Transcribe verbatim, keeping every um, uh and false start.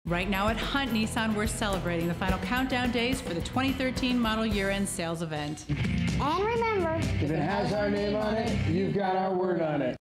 Right now at Hunt Nissan, we're celebrating the final countdown days for the twenty thirteen model year-end sales event. And remember, if it has our name on it, you've got our word on it.